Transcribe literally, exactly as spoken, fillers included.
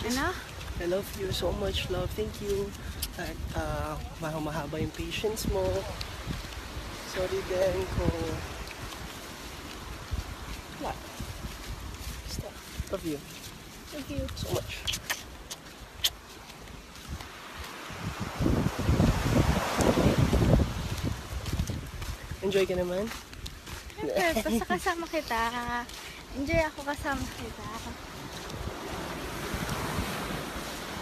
Ano? I love you so much, love. Thank you. At uh, mahaba yung patience mo. Sorry din kung... Wala. Basta, love you. Thank you so much. Enjoy ka naman? Siyempre, basta kasama kita. Enjoy ako kasama kita.